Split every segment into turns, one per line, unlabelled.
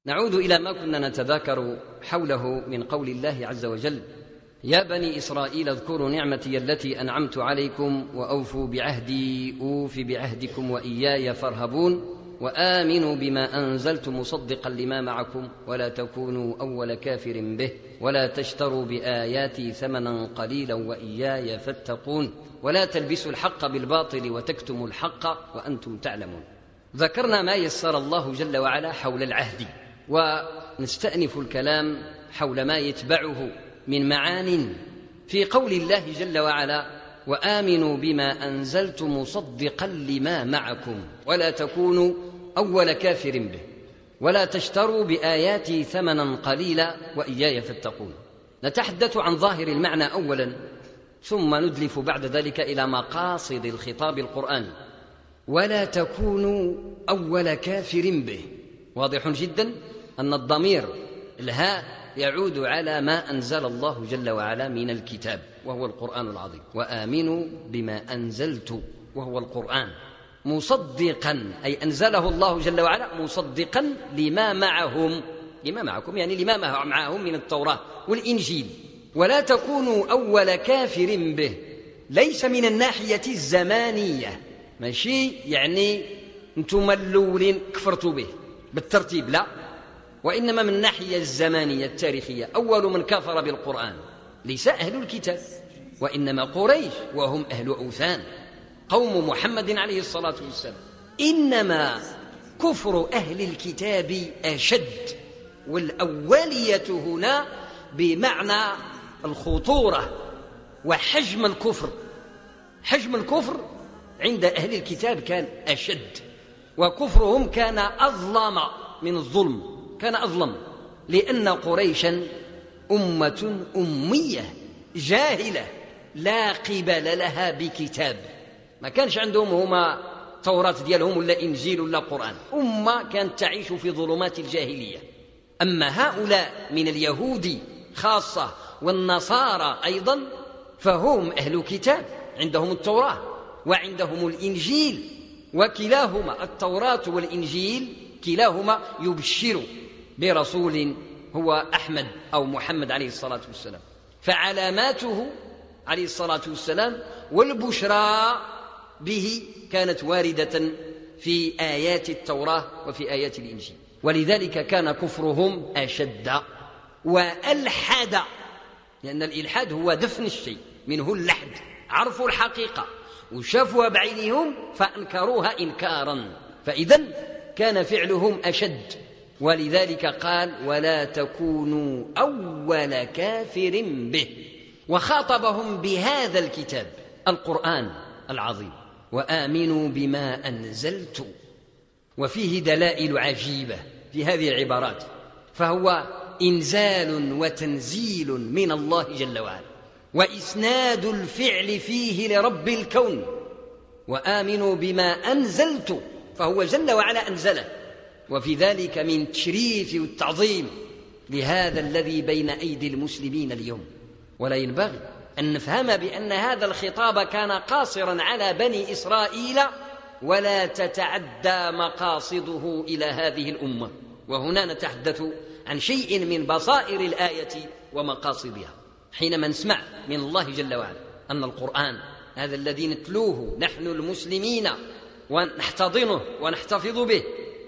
نعود إلى ما كنا نتذاكر حوله من قول الله عز وجل: يا بني إسرائيل اذكروا نعمتي التي أنعمت عليكم وأوفوا بعهدي أوف بعهدكم وإياي فارهبون وآمنوا بما أنزلت مصدقا لما معكم ولا تكونوا أول كافر به ولا تشتروا بآياتي ثمنا قليلا وإياي فاتقون ولا تلبسوا الحق بالباطل وتكتموا الحق وأنتم تعلمون. ذكرنا ما يسر الله جل وعلا حول العهد، ونستأنف الكلام حول ما يتبعه من معان في قول الله جل وعلا: وآمنوا بما أنزلت مصدقا لما معكم ولا تكونوا أول كافر به ولا تشتروا بآياتي ثمنا قليلا وإياي فاتقون. نتحدث عن ظاهر المعنى أولا، ثم ندلف بعد ذلك إلى مقاصد الخطاب القرآني. ولا تكونوا أول كافر به، واضح جدا أن الضمير الهاء يعود على ما أنزل الله جل وعلا من الكتاب وهو القرآن العظيم. وآمنوا بما أنزلت وهو القرآن مصدقا، أي أنزله الله جل وعلا مصدقا لما معهم، لما معكم يعني لما معهم من التوراة والإنجيل. ولا تكونوا أول كافر به، ليس من الناحية الزمانية، ماشي يعني أنتم الأولين كفرتوا به بالترتيب، لا، وإنما من الناحية الزمانية التاريخية. أول من كفر بالقرآن ليس أهل الكتاب، وإنما قريش وهم أهل أوثان، قوم محمد عليه الصلاة والسلام. إنما كفر أهل الكتاب أشد، والأولية هنا بمعنى الخطورة وحجم الكفر. حجم الكفر عند أهل الكتاب كان أشد، وكفرهم كان أظلم من الظلم، كان أظلم، لأن قريشا أمة أمية جاهلة لا قبل لها بكتاب، ما كانش عندهم هما توراة ديالهم ولا إنجيل ولا قرآن، أمة كانت تعيش في ظلمات الجاهلية. أما هؤلاء من اليهود خاصة والنصارى أيضا فهم أهل كتاب، عندهم التوراة وعندهم الإنجيل، وكلاهما التوراة والإنجيل كلاهما يبشر برسول هو أحمد أو محمد عليه الصلاة والسلام. فعلاماته عليه الصلاة والسلام والبشرى به كانت واردة في آيات التوراة وفي آيات الإنجيل، ولذلك كان كفرهم أشد وألحد، لأن الإلحاد هو دفن الشيء، منه اللحد، عرفوا الحقيقة وشافوها بعينهم فأنكروها إنكارا، فإذن كان فعلهم أشد. ولذلك قال: ولا تكونوا أول كافر به، وخاطبهم بهذا الكتاب القرآن العظيم: وآمنوا بما أنزلت. وفيه دلائل عجيبة في هذه العبارات، فهو إنزال وتنزيل من الله جل وعلا، وإسناد الفعل فيه لرب الكون. وآمنوا بما أنزلت، فهو جل وعلا أنزله، وفي ذلك من تشريف والتعظيم لهذا الذي بين أيدي المسلمين اليوم. ولا ينبغي أن نفهم بأن هذا الخطاب كان قاصرا على بني إسرائيل ولا تتعدى مقاصده إلى هذه الأمة. وهنا نتحدث عن شيء من بصائر الآية ومقاصدها، حينما نسمع من الله جل وعلا أن القرآن هذا الذي نتلوه نحن المسلمين ونحتضنه ونحتفظ به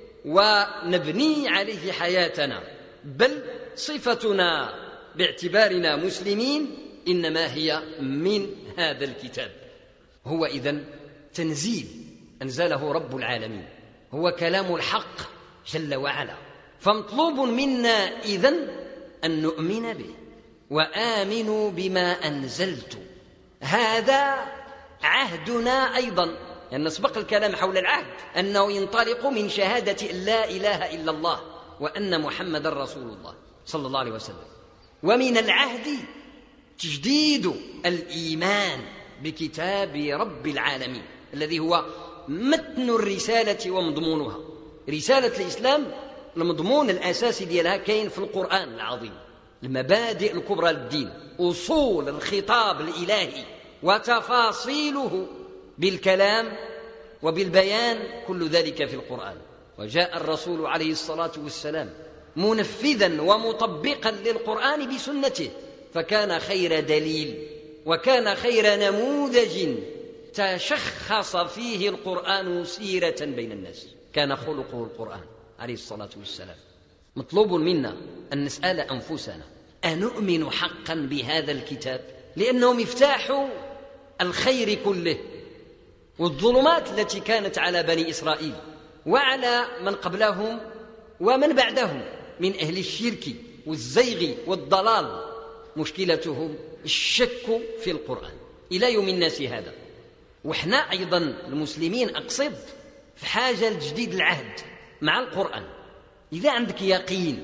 ونبني عليه حياتنا، بل صفتنا باعتبارنا مسلمين إنما هي من هذا الكتاب. هو إذن تنزيل أنزله رب العالمين، هو كلام الحق جل وعلا، فمطلوب منا إذن أن نؤمن به. وآمنوا بما أنزلت، هذا عهدنا أيضا، يعني سبق الكلام حول العهد أنه ينطلق من شهادة أن لا إله إلا الله وأن محمد رسول الله صلى الله عليه وسلم. ومن العهد تجديد الإيمان بكتاب رب العالمين الذي هو متن الرسالة ومضمونها. رسالة الإسلام المضمون الأساسي ديالها كاين في القرآن العظيم، المبادئ الكبرى للدين، أصول الخطاب الإلهي وتفاصيله بالكلام وبالبيان، كل ذلك في القرآن. وجاء الرسول عليه الصلاة والسلام منفذا ومطبقا للقرآن بسنته، فكان خير دليل وكان خير نموذج تشخص فيه القرآن سيرة بين الناس. كان خلقه القرآن عليه الصلاة والسلام. مطلوب منا أن نسأل أنفسنا: أنؤمن حقا بهذا الكتاب؟ لأنه مفتاح الخير كله. والظلمات التي كانت على بني إسرائيل وعلى من قبلهم ومن بعدهم من أهل الشرك والزيغ والضلال، مشكلتهم الشك في القرآن إلى يوم الناس هذا. وإحنا أيضا المسلمين أقصد في حاجة لتجديد العهد مع القرآن. إذا عندك يقين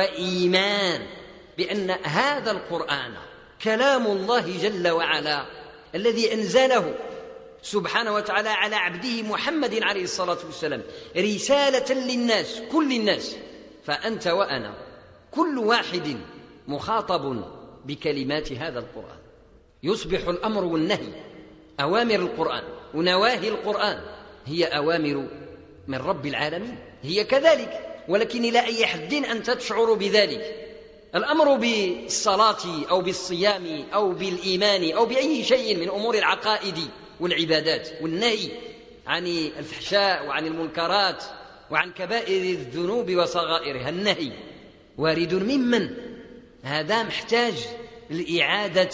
وإيمان بأن هذا القرآن كلام الله جل وعلا الذي أنزله سبحانه وتعالى على عبده محمد عليه الصلاة والسلام رسالة للناس، كل الناس، فأنت وأنا كل واحد مخاطب بكلمات هذا القرآن. يصبح الأمر والنهي، أوامر القرآن ونواهي القرآن هي أوامر من رب العالمين، هي كذلك، ولكن إلى أي حد أنت تشعر بذلك. الأمر بالصلاة أو بالصيام أو بالإيمان أو بأي شيء من أمور العقائد والعبادات، والنهي عن الفحشاء وعن المنكرات وعن كبائر الذنوب وصغائرها، النهي وارد ممن؟ هذا محتاج لإعادة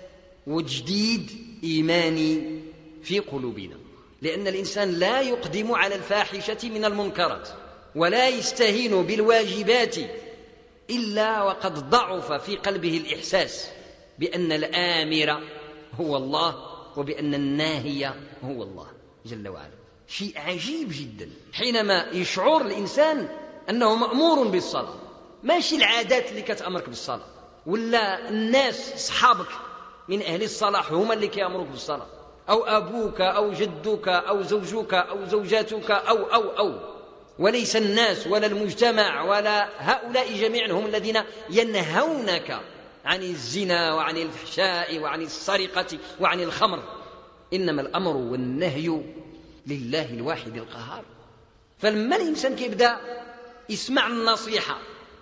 وتجديد إيماني في قلوبنا، لأن الإنسان لا يقدم على الفاحشة من المنكرات ولا يستهين بالواجبات إلا وقد ضعف في قلبه الإحساس بأن الآمر هو الله وبأن الناهي هو الله جل وعلا. شيء عجيب جدا حينما يشعر الإنسان أنه مأمور بالصلاة، ماشي العادات اللي كتأمرك بالصلاة ولا الناس أصحابك من أهل الصلاح هما اللي كيأمروك بالصلاة، أو أبوك أو جدك أو زوجك أو زوجاتك أو وليس الناس ولا المجتمع ولا هؤلاء جميعا هم الذين ينهونك عن الزنا وعن الفحشاء وعن السرقة وعن الخمر. إنما الأمر والنهي لله الواحد القهار. فلما الإنسان كيبدأ يسمع النصيحة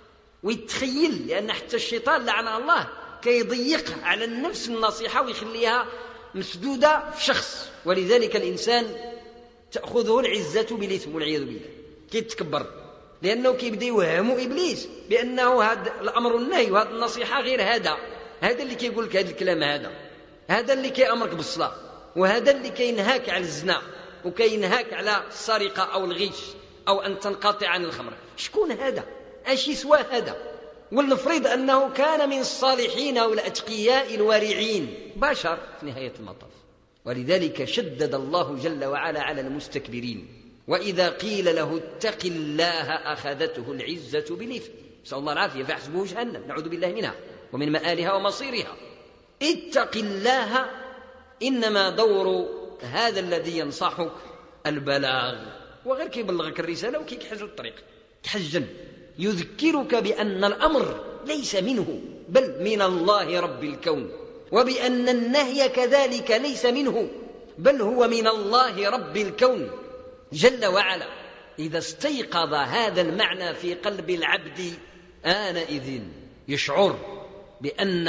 ويتخيل، لأن حتى الشيطان لعنه الله كيضيق على النفس النصيحة ويخليها مسدودة في شخص، ولذلك الإنسان تأخذه العزة بالإثم والعياذ بالله، كيتكبر، لأنه كيبدأ يوهم إبليس بأنه هذا الأمر والنهي وهذا النصيحة غير هذا اللي كيقول لك هذا الكلام، هذا اللي كيأمرك بالصلاة، وهذا اللي كينهاك على الزنا وكينهاك على السرقة أو الغش أو أن تنقطع عن الخمر. شكون هذا؟ أش يسوى هذا؟ ولنفرض أنه كان من الصالحين والأتقياء الورعين، بشر في نهاية المطاف. ولذلك شدد الله جل وعلا على المستكبرين، وإذا قيل له اتق الله أخذته العزة بالإثم، نسأل الله العافية، فاحسبوه جهنم، نعوذ بالله منها ومن مآلها ومصيرها. اتق الله، إنما دور هذا الذي ينصحك البلاغ، وغير كيبلغك الرسالة وكيكحج الطريق تحجن، يذكرك بأن الأمر ليس منه بل من الله رب الكون، وبأن النهي كذلك ليس منه بل هو من الله رب الكون جل وعلا. إذا استيقظ هذا المعنى في قلب العبد آنئذ يشعر بأن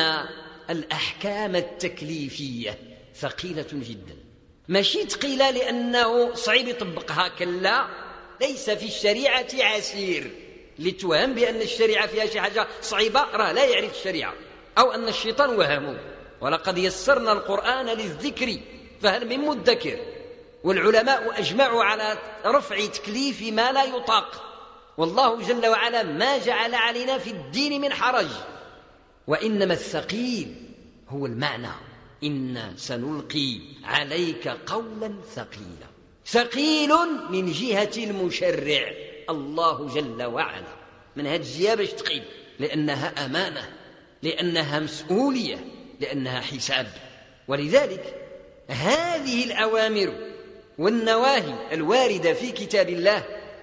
الأحكام التكليفية ثقيلة جدا، ماشي ثقيلة لأنه صعيب يطبقها، كلا، ليس في الشريعة عسير. لتوهم بأن الشريعة فيها شي حاجة صعيبة راه لا يعرف الشريعة، أو أن الشيطان وهمه. ولقد يسرنا القرآن للذكر فهل من مدكر. والعلماء أجمعوا على رفع تكليف ما لا يطاق، والله جل وعلا ما جعل علينا في الدين من حرج، وإنما الثقيل هو المعنى: إنا سنلقي عليك قولا ثقيلا. ثقيل من جهة المشرع الله جل وعلا، من هذه الجهة باش تقيل، لأنها أمانة، لأنها مسؤولية، لأنها حساب. ولذلك هذه الأوامر والنواهي الواردة في كتاب الله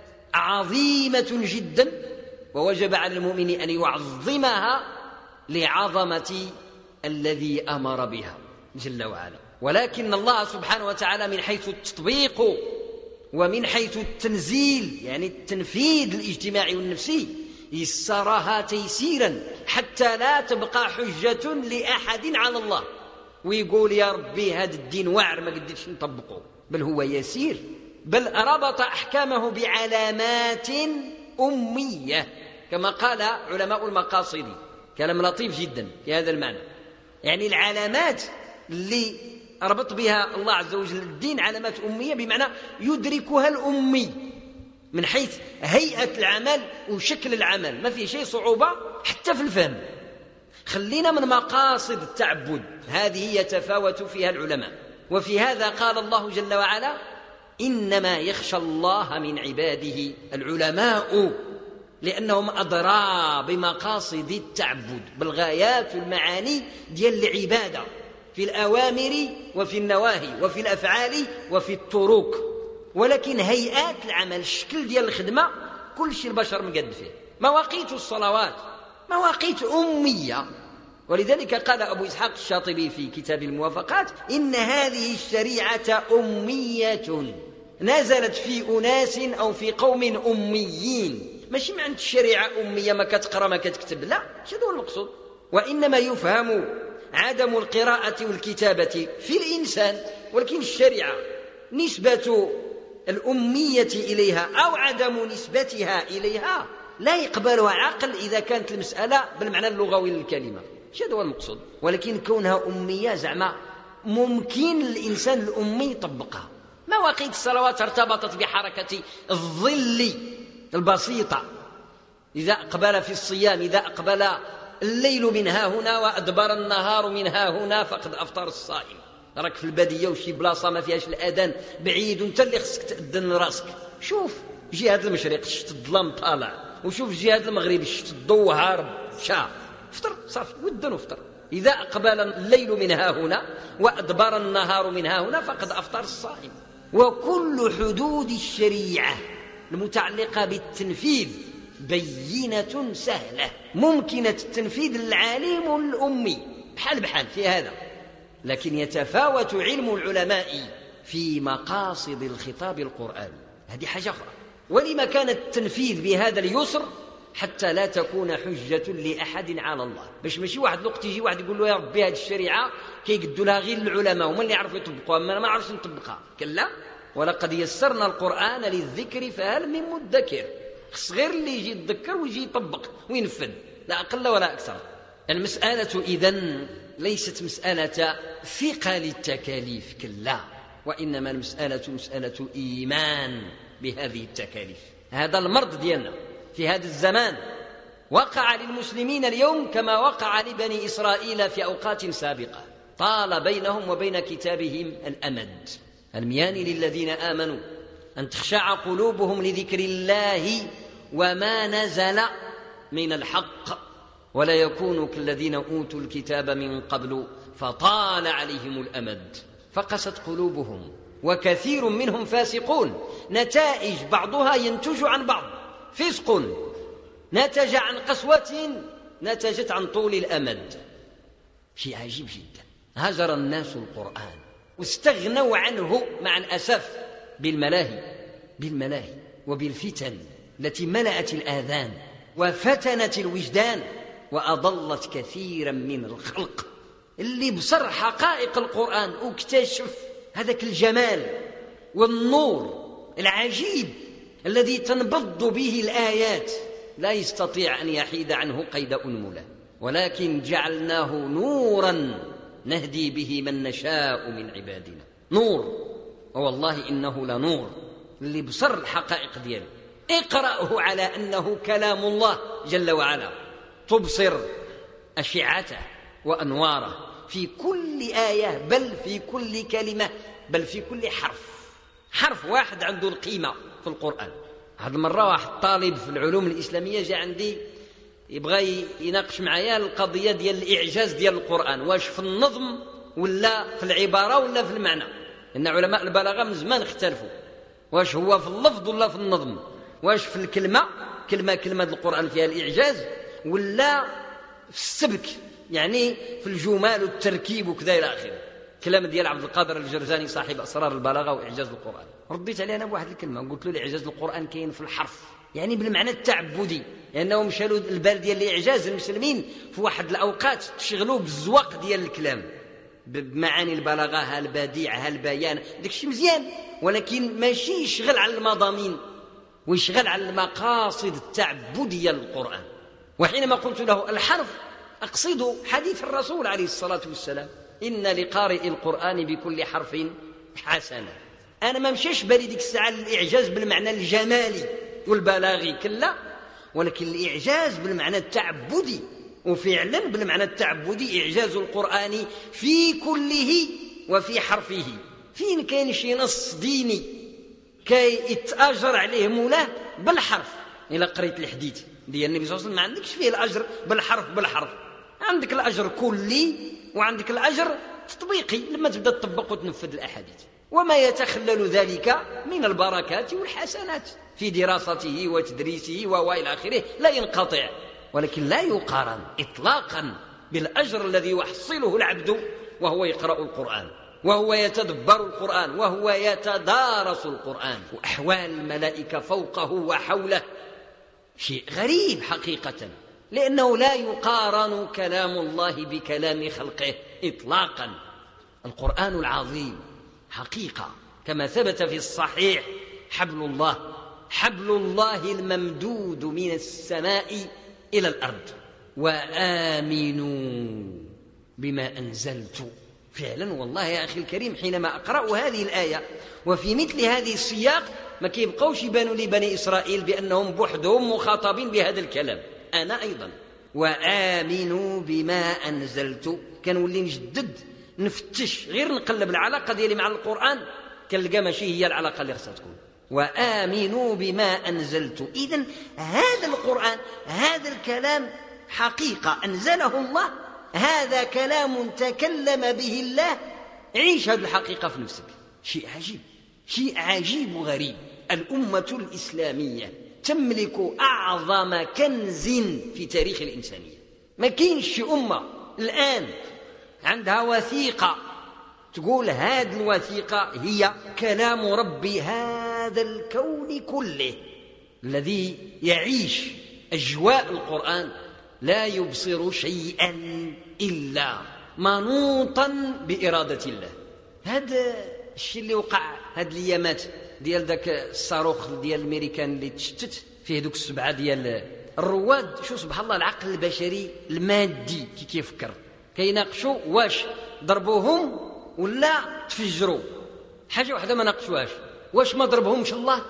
عظيمة جدا، ووجب على المؤمن أن يعظمها لعظمة الذي أمر بها جل وعلا. ولكن الله سبحانه وتعالى من حيث التطبيق ومن حيث التنزيل، يعني التنفيذ الاجتماعي والنفسي، يسرها تيسيرا حتى لا تبقى حجة لأحد على الله ويقول يا ربي هذا الدين واعر ما قدرتش نطبقه، بل هو يسير، بل ربط أحكامه بعلامات أمية كما قال علماء المقاصد، كلام لطيف جدا في هذا المعنى. يعني العلامات اللي ربط بها الله عز وجل الدين علامات أمية، بمعنى يدركها الأمي من حيث هيئة العمل وشكل العمل، ما في شيء صعوبة حتى في الفهم. خلينا من مقاصد التعبد، هذه يتفاوت فيها العلماء. وفي هذا قال الله جل وعلا إنما يخشى الله من عباده العلماء، لأنهم أدرى بمقاصد التعبد، بالغايات والمعاني ديال العبادة في الأوامر وفي النواهي وفي الأفعال وفي الطرق. ولكن هيئات العمل، الشكل ديال الخدمة، كل شيء البشر مقد فيه. مواقيت الصلوات مواقيت أمية، ولذلك قال أبو إسحاق الشاطبي في كتاب الموافقات إن هذه الشريعة أمية نزلت في أناس أو في قوم أميين. ماشي معنى الشريعة أمية ما كتقرأ ما كتكتب، لا، هذا هو المقصود. وإنما يفهم عدم القراءة والكتابة في الإنسان، ولكن الشريعة نسبة الأمية إليها أو عدم نسبتها إليها لا يقبلها عقل إذا كانت المسألة بالمعنى اللغوي للكلمة، هذا هو المقصود. ولكن كونها أمية زعما ممكن الإنسان الأمي يطبقها. مواقيت الصلوات ارتبطت بحركة الظل البسيطة، إذا أقبل في الصيام، إذا أقبل الليل من ها هنا وأدبر النهار من ها هنا فقد أفطر الصائم. راك في البادية وشي بلاصة ما فيهاش الأذان بعيد وانت اللي خصك تأذن راسك، شوف جهة المشرق شفت الظلام طالع، وشوف جهة المغرب شفت الضو هارب شا، افطر صافي ودن وافطر. إذا أقبل الليل من ها هنا وأدبر النهار من ها هنا فقد أفطر الصائم. وكل حدود الشريعة المتعلقة بالتنفيذ بينة سهلة ممكنة التنفيذ للعالم والأمي بحال في هذا. لكن يتفاوت علم العلماء في مقاصد الخطاب القرآني، هذه حاجة أخرى. ولما كان التنفيذ بهذا اليسر حتى لا تكون حجة لأحد على الله، باش ماشي واحد الوقت يجي واحد يقول له يا ربي هذه الشريعة كيقدوا لها غير العلماء ومن اللي يعرفوا يطبقوها، ما نعرفش نطبقها. كلا، ولقد يسرنا القرآن للذكر فهل من مدكر. خص غير اللي يجي يتذكر ويجي يطبق وينفذ، لا أقل ولا أكثر. المسألة إذن ليست مسألة ثقل التكاليف، كلا، وإنما المسألة مسألة إيمان بهذه التكاليف. هذا المرض ديالنا في هذا الزمان وقع للمسلمين اليوم كما وقع لبني إسرائيل في أوقات سابقة. طال بينهم وبين كتابهم الأمد. الميان للذين آمنوا أن تخشع قلوبهم لذكر الله وما نزل من الحق ولا يكونوا كالذين أوتوا الكتاب من قبل فطال عليهم الأمد فقست قلوبهم وكثير منهم فاسقون. نتائج بعضها ينتج عن بعض. فسق نتج عن قسوة نتجت عن طول الأمد. شيء عجيب جدا. هجر الناس القرآن واستغنوا عنه مع الأسف بالملاهي وبالفتن التي ملأت الآذان وفتنت الوجدان وأضلت كثيرا من الخلق اللي بصر حقائق القرآن واكتشف هذاك الجمال والنور العجيب الذي تنبض به الآيات لا يستطيع أن يحيد عنه قيد أنملة، ولكن جعلناه نورا نهدي به من نشاء من عبادنا. نور، والله إنه لنور اللي بصر الحقائق دياله. اقرأه على أنه كلام الله جل وعلا، تبصر أشعته وأنواره في كل آية، بل في كل كلمة، بل في كل حرف واحد عنده القيمة في القرآن. هذه المرة واحد طالب في العلوم الإسلامية جاء عندي يبغى يناقش معايا القضية ديال الإعجاز ديال القرآن، واش في النظم ولا في العبارة ولا في المعنى، إن علماء البلاغة من زمان اختلفوا واش هو في اللفظ ولا في النظم، واش في الكلمة كلمة القرآن فيها الإعجاز ولا في السبك، يعني في الجمال والتركيب وكذا إلى آخره. كلام ديال عبد القادر الجرجاني صاحب أسرار البلاغة وإعجاز القرآن. رديت عليه أنا بواحد الكلمة، قلت له الإعجاز القرآن كاين في الحرف يعني بالمعنى التعبدي، لأنهم شالوا البال ديال الإعجاز. المسلمين في واحد الأوقات تشغلوا بالزواق ديال الكلام، بمعاني البلاغة، ها البديع، ها البيان، داكشي مزيان، ولكن ماشي يشغل على المضامين ويشغل على المقاصد التعبدية للقرآن. وحينما قلت له الحرف أقصد حديث الرسول عليه الصلاة والسلام: إن لقارئ القرآن بكل حرف حسنة. أنا ما مشيش بالي ديك الساعة الإعجاز بالمعنى الجمالي والبلاغي، كلا، ولكن الإعجاز بالمعنى التعبدي. وفعلا بالمعنى التعبدي إعجاز القرآن في كله وفي حرفه. فين كاين شي نص ديني كي يتأجر عليه مولاه بالحرف؟ إلا قريت الحديث ديال النبي صلى الله عليه وسلم ما عندكش فيه الأجر بالحرف، عندك الأجر كلي وعندك الأجر تطبيقي لما تبدأ تطبق وتنفذ الأحاديث، وما يتخلل ذلك من البركات والحسنات في دراسته وتدريسه وإلى آخره لا ينقطع، ولكن لا يقارن إطلاقا بالأجر الذي يحصله العبد وهو يقرأ القرآن، وهو يتدبر القرآن، وهو يتدارس القرآن، وأحوال الملائكة فوقه وحوله. شيء غريب حقيقة، لأنه لا يقارن كلام الله بكلام خلقه إطلاقا. القرآن العظيم حقيقة كما ثبت في الصحيح: حبل الله الممدود من السماء إلى الأرض، وآمنوا بما أنزلت. فعلا والله يا أخي الكريم، حينما أقرأ هذه الآية وفي مثل هذه السياق ما كيبقوش يبانوا لي بني إسرائيل بأنهم بوحدهم مخاطبين بهذا الكلام. أنا أيضا وآمنوا بما أنزلت، كنولي نجدد نفتش، غير نقلب العلاقة ديالي مع القرآن كنلقى ماشي هي العلاقة اللي خصها تكون. وآمنوا بما أنزلت. إذن هذا القرآن، هذا الكلام حقيقة أنزله الله، هذا كلام تكلم به الله. عيش هذه الحقيقة في نفسك. شيء عجيب وغريب. الأمة الإسلامية تملك أعظم كنز في تاريخ الإنسانية. ما كاينش أمة الآن عندها وثيقة تقول هذه الوثيقة هي كلام رب هذا الكون كله، الذي يعيش أجواء القرآن لا يبصر شيئا إلا منوطا بإرادة الله. هذا الشيء اللي وقع هذه الأيامات ديال ذاك الصاروخ ديال الأمريكان اللي تشتت فيه دوك 7 ديال الرواد. شو سبحان الله العقل البشري المادي كيفكر، كيناقشوا واش ضربوهم ولا تفجروا. حاجة واحدة ما ناقشوهاش، واش ما ضربهمش الله؟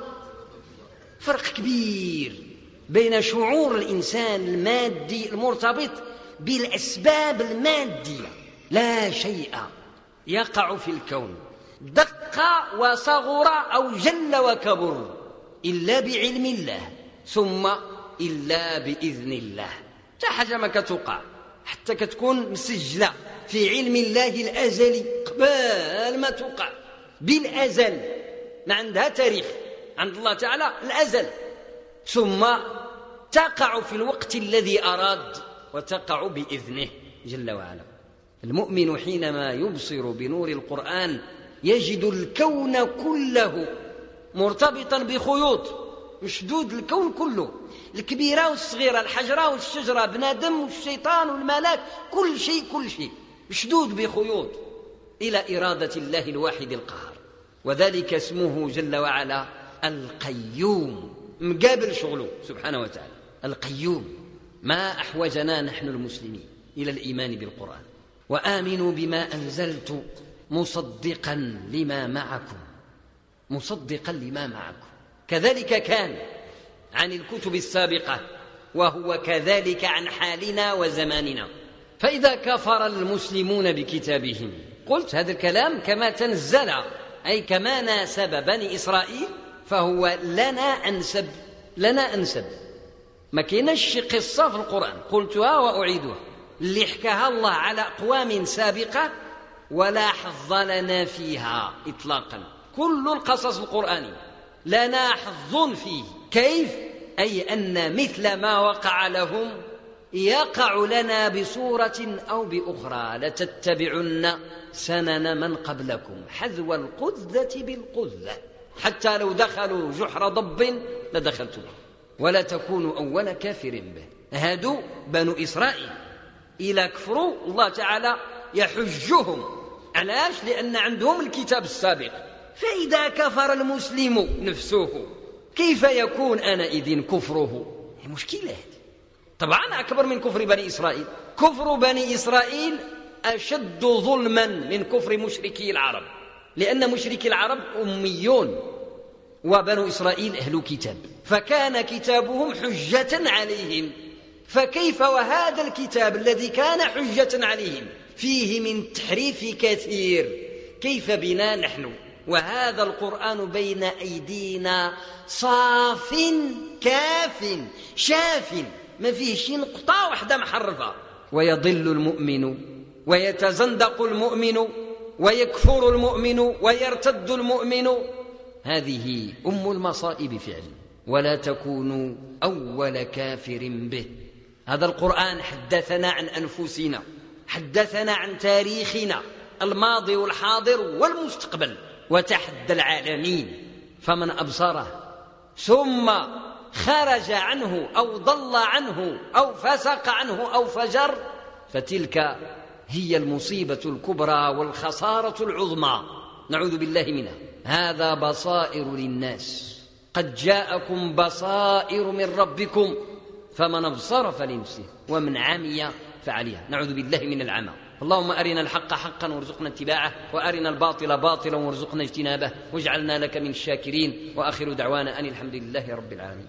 فرق كبير بين شعور الإنسان المادي المرتبط بالأسباب المادية. لا شيء يقع في الكون دق وصغر أو جل وكبر إلا بعلم الله، ثم إلا بإذن الله. تا حاجة ما كتوقع حتى كتكون مسجلة في علم الله الأزلي قبل ما توقع بالأزل، ما عندها تاريخ عند الله تعالى الأزل، ثم تقع في الوقت الذي أراد وتقع بإذنه جل وعلا. المؤمن حينما يبصر بنور القرآن يجد الكون كله مرتبطا بخيوط، مشدود الكون كله، الكبيرة والصغيرة، الحجرة والشجرة، بنادم والشيطان والملاك، كل شيء مشدود بخيوط إلى إرادة الله الواحد القهار. وذلك اسمه جل وعلا القيوم، مقابل شغله سبحانه وتعالى. القيوم. ما أحوجنا نحن المسلمين إلى الإيمان بالقرآن. وآمنوا بما أنزلت مصدقا لما معكم. كذلك كان عن الكتب السابقة، وهو كذلك عن حالنا وزماننا. فإذا كفر المسلمون بكتابهم، قلت هذا الكلام كما تنزل، أي كما ناسب بني إسرائيل، فهو لنا أنسب. ما كاينش قصة في القرآن قلتها وأعيدها اللي حكاها الله على أقوام سابقة ولا حظ لنا فيها إطلاقا. كل القصص القرآنية لنا حظ فيه. كيف؟ أي أن مثل ما وقع لهم يقع لنا بصورة أو بأخرى. لتتبعن سنن من قبلكم حذو القذة بالقذة، حتى لو دخلوا جحر ضب لدخلتم. ولا تكونوا أول كافر به. هادو بنو إسرائيل إلى كفروا الله تعالى يحجهم. علاش؟ لأن عندهم الكتاب السابق. فإذا كفر المسلم نفسه كيف يكون آنئذ كفره؟ مشكلة هذه طبعا أكبر من كفر بني إسرائيل. كفر بني إسرائيل أشد ظلما من كفر مشركي العرب، لأن مشركي العرب أميون وبنو إسرائيل أهل كتاب، فكان كتابهم حجة عليهم. فكيف وهذا الكتاب الذي كان حجة عليهم فيه من تحريف كثير، كيف بنا نحن وهذا القرآن بين أيدينا صاف كاف شاف، ما فيه شي نقطة واحدة محرفة. ويضل المؤمن ويتزندق المؤمن ويكفر المؤمن ويرتد المؤمن. هذه أم المصائب فعلا. ولا تكونوا أول كافر به. هذا القرآن حدثنا عن أنفسنا، حدثنا عن تاريخنا الماضي والحاضر والمستقبل، وتحدى العالمين. فمن أبصره ثم خرج عنه أو ضل عنه أو فسق عنه أو فجر فتلك هي المصيبة الكبرى والخسارة العظمى، نعوذ بالله منها. هذا بصائر للناس، قد جاءكم بصائر من ربكم فمن أبصر فلنفسه ومن عمي فعليها، نعوذ بالله من العمى. اللهم أرنا الحق حقا وارزقنا اتباعه، وأرنا الباطل باطلا وارزقنا اجتنابه، واجعلنا لك من الشاكرين. وآخر دعوانا أن الحمد لله رب العالمين.